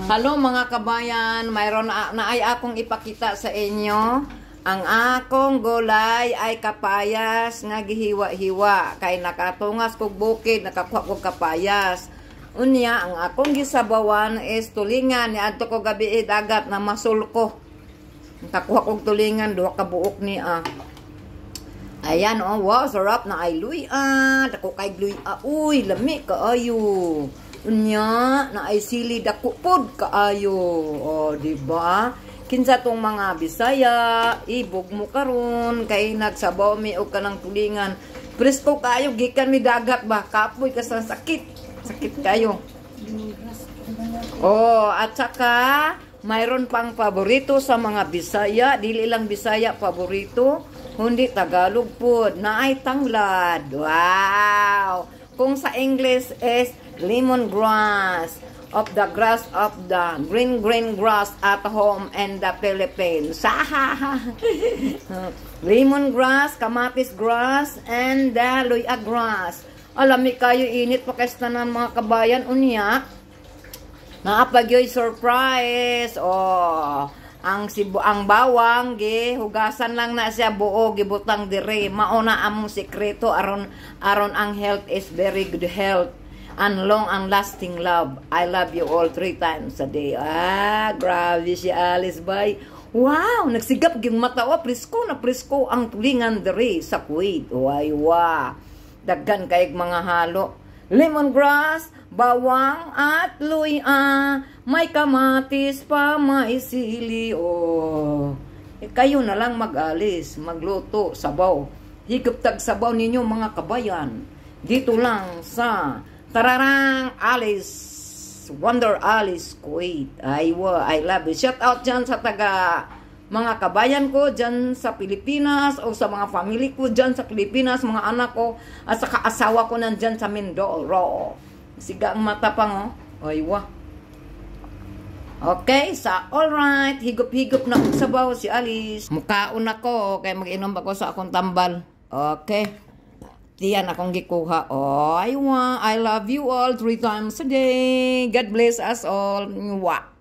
Hello mga kabayan, mayroon na ay akong ipakita sa inyo. Ang akong gulay ay kapayas nga gihiwa-hiwa. Kay nakatungas kog bukid, nakakuha kog kapayas. Unya, ang akong gisabawan is tulingan. Niadto ko gabi dagat na masulko. Nakakuha kog tulingan, duha ka buok ni Ayan, oh, wow, sarap na ay luya. Dako kay luya. Uy, lami kaayo. Unya, na ay sili dako pod kaayo. Oh, di ba? Kinsa tong mga Bisaya, ibog mo karon kay nagsabaw mi og kanang tulingan. Presko kayo gikan mi dagat ba? Kapoy ka sa sakit. Sakit kayo. Oh, at saka mayroon pang paborito sa mga Bisaya, dili lang Bisaya paborito, kundi Tagalog pod na ay tanglad. Wow! Kung sa English is lemongrass, of the grass of the green grass at home in the Philippines. Lemongrass, kamatis grass, and the luya grass. Alami kayo init pa kaysa ng mga kabayan unya. Naapagyoy surprise. Oh, ang bawang hugasan lang na siya buo gibutang dire. Mauna among sekreto aron ang health is very good health and long and lasting love. I love you all 3 times a day. Grabe si Alice bay. Wow, nagsigap gyud mata wa presko na presko ang tulingan dire sa Kuwait. Wa. Daghan kayg mga halo. Lemongrass, bawang at luya, may kamatis pa, may sili. Oh. Kayo na lang mag-alis, magluto, sabaw. Higop tag sabaw ninyo mga kabayan. Dito lang sa Tararang Alice, Wonder Alice Kuwait. I love you. Shout out dyan sa mga kabayan ko dyan sa Pilipinas o sa mga family ko dyan sa Pilipinas, mga anak ko at saka asawa ko nandyan sa Mindoro. Siga ang mata pang aywa. Okay, alright, higop-higop na sabaw si Alice. Mukaon ako, kaya mag-inom ako sa akong tambal. Okay. Diyan akong gikuha. Oh, I love you all 3 times a day. God bless us all. Mwah.